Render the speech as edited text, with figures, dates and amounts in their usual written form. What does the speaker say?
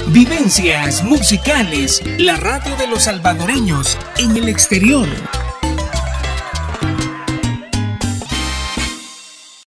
Vivencias musicales, la radio de los salvadoreños en el exterior.